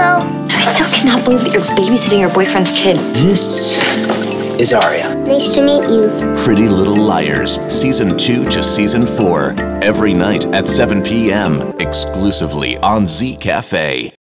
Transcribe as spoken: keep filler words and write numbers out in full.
Hello. I still cannot believe that you're babysitting your boyfriend's kid. This is Aria. Nice to meet you. Pretty Little Liars, Season two to Season four. Every night at seven p m exclusively on Z Cafe.